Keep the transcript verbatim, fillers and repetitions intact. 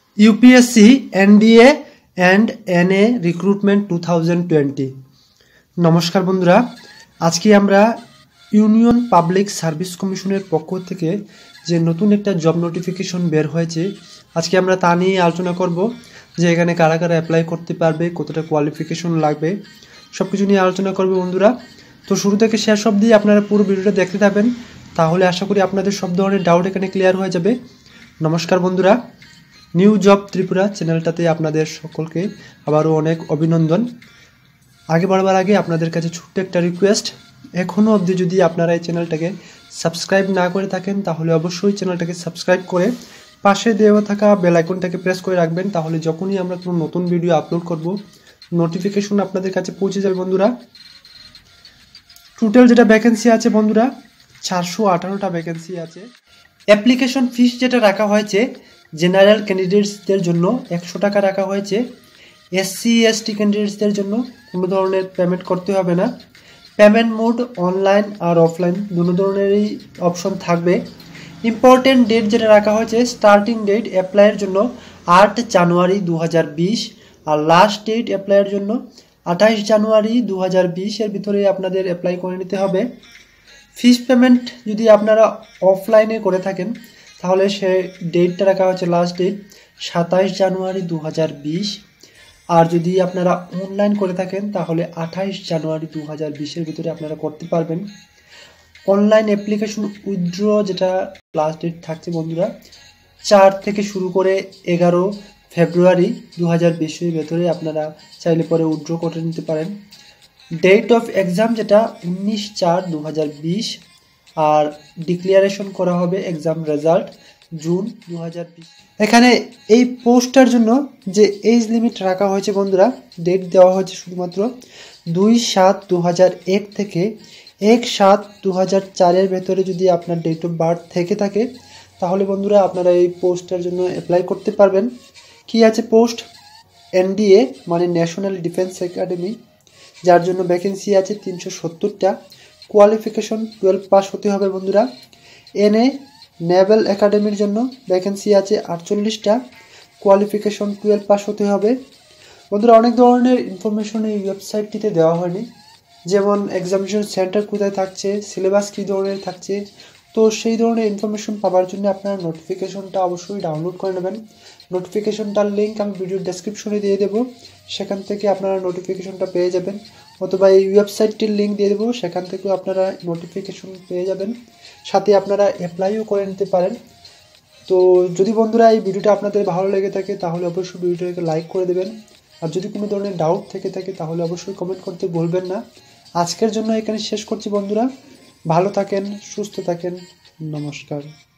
UPSC NDA and NA recruitment two thousand twenty. নমস্কার বন্ধুরা, আজকে আমরা ইউনিয়ন পাবলিক সার্ভিস কমিশনের পক্ষ থেকে যে নতুন একটা জব নোটিফিকেশন বের হয়েছে, আজকে আমরা তা নিয়ে আলোচনা করব যে এখানে কারা কারা অ্যাপ্লাই করতে পারবে, কতটা কোয়ালিফিকেশন লাগবে, সব কিছু নিয়ে আলোচনা করবে বন্ধুরা। তো শুরু থেকে শেষ অবধি আপনারা পুরো ভিডিওটা দেখতে থাকবেন, তাহলে আশা করি আপনাদের সব ধরনের ডাউট এখানে ক্লিয়ার হয়ে যাবে। নমস্কার বন্ধুরা, নিউ জব ত্রিপুরা চ্যানেলটাতে আপনাদের সকলকে আবারও অনেক অভিনন্দন। আগে বাড়বার আগে আপনাদের কাছে ছোট্ট একটা রিকোয়েস্ট, এখনও অবধি যদি আপনারা এই চ্যানেলটাকে সাবস্ক্রাইব না করে থাকেন তাহলে অবশ্যই চ্যানেলটাকে সাবস্ক্রাইব করে পাশে দেওয়া থাকা বেল আইকনটাকে প্রেস করে রাখবেন, তাহলে যখনই আমরা কোনো নতুন ভিডিও আপলোড করব নোটিফিকেশন আপনাদের কাছে পৌঁছে যাবে বন্ধুরা। টোটাল যেটা ভ্যাকেন্সি আছে বন্ধুরা, চারশো আঠারোটা ভ্যাকেন্সি আছে। অ্যাপ্লিকেশন ফিস যেটা রাখা হয়েছে জেনারেল ক্যান্ডিডেটসদের জন্য একশো টাকা রাখা হয়েছে। এসসি এসটি ক্যান্ডিডেটসদের জন্য কোনো ধরনের পেমেন্ট করতে হবে না। পেমেন্ট মোড অনলাইন আর অফলাইন দুটো ধরনেরই অপশন থাকবে। ইম্পর্টেন্ট ডেট যেটা রাখা হয়েছে, স্টার্টিং ডেট অ্যাপ্লাইয়ের জন্য আট জানুয়ারি দু হাজার বিশ আর লাস্ট ডেট অ্যাপ্লাইয়ের জন্য আঠাশ জানুয়ারি দু হাজার বিশের ভিতরে আপনাদের অ্যাপ্লাই করে নিতে হবে। ফিস পেমেন্ট যদি আপনারা অফলাইনে করে থাকেন তাহলে সে ডেটটা রাখা হচ্ছে লাস্ট ডেট সাতাশ জানুয়ারি দু হাজার বিশ, আর যদি আপনারা অনলাইন করে থাকেন তাহলে আঠাশ জানুয়ারি দু হাজার বিশের ভিতরে আপনারা করতে পারবেন। অনলাইন অ্যাপ্লিকেশন উইথড্র যেটা লাস্ট ডেট থাকছে বন্ধুরা চার থেকে শুরু করে এগারো ফেব্রুয়ারি দু হাজার বিশের ভেতরে আপনারা চাইলে পরে উইথড্র করে নিতে পারেন। ডেট অফ এক্সাম যেটা উনিশ চার দু হাজার বিশ, আর ডিক্লারেশন করা হবে এক্সাম রেজাল্ট জুন দু হাজার বিশ। এখানে এই পোস্টটার জন্য যে এজ লিমিট রাখা হয়েছে বন্ধুরা, ডেট দেওয়া হয়েছে শুধুমাত্র দুই সাত দু হাজার এক থেকে এক সাত দু হাজার চারের ভেতরে যদি আপনার ডেট অফ বার্থ থেকে থাকে তাহলে বন্ধুরা আপনারা এই পোস্টটার জন্য অ্যাপ্লাই করতে পারবেন। কি আছে পোস্ট? এনডিএ মানে ন্যাশনাল ডিফেন্স একাডেমি, যার জন্য ভ্যাকেন্সি আছে তিনশো সত্তরটা। কোয়ালিফিকেশন টুয়েলভ পাস হতে হবে বন্ধুরা। এনএ নেভাল একাডেমির জন্য ভ্যাকেন্সি আছে আটচল্লিশটা। কোয়ালিফিকেশন টুয়েলভ পাস হতে হবে বন্ধুরা। অনেক ধরনের ইনফরমেশন এই ওয়েবসাইটটিতে দেওয়া হয়নি, যেমন এক্সামিনেশন সেন্টার কোথায় থাকছে, সিলেবাস কী ধরনের থাকছে। তো সেই ধরনের ইনফরমেশন পাওয়ার জন্য আপনারা নোটিফিকেশনটা অবশ্যই ডাউনলোড করে নেবেন। নোটিফিকেশনটার লিঙ্ক আমি ভিডিওর ডেসক্রিপশনে দিয়ে দেবো, সেখান থেকে আপনারা নোটিফিকেশনটা পেয়ে যাবেন, অথবা এই ওয়েবসাইটটির লিঙ্ক দিয়ে দেবো, সেখান থেকেও আপনারা নোটিফিকেশন পেয়ে যাবেন, সাথে আপনারা অ্যাপ্লাইও করে নিতে পারেন। তো যদি বন্ধুরা এই ভিডিওটা আপনাদের ভালো লেগে থাকে তাহলে অবশ্যই ভিডিওটাকে লাইক করে দেবেন, আর যদি কোনো ধরনের ডাউট থেকে থাকে তাহলে অবশ্যই কমেন্ট করতে ভুলবেন না। আজকের জন্য এখানে শেষ করছি বন্ধুরা, ভালো থাকেন, সুস্থ থাকেন, নমস্কার।